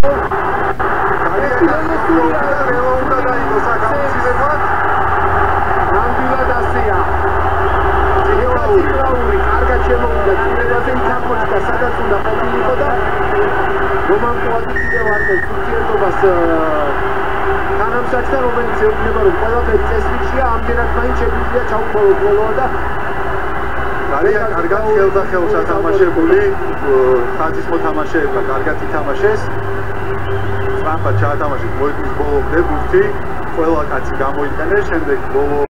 თანამშრომლთა რომელიც ეუბნება რომ ყველაფერი წესრიგშია, ამდენად მაინც შეგვიძლია ჩავუყოლოთ ბოლო და ძალიან კარგად ხელს ათამაშებული, ხაზის მოთამაშეებმა კარგად ითამაშეს. სწრაფად ჩაათამაშეს მოედნის ბოლომდე ბურთი, ყველა კაცი გამოიყენეს, შემდეგ ბოლო